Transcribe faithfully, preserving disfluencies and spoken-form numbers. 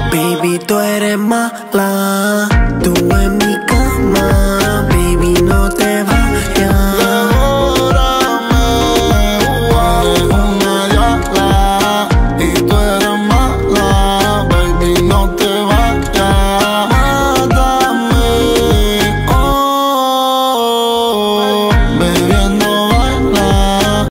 Baby, tú eres mala. Tú en mi cama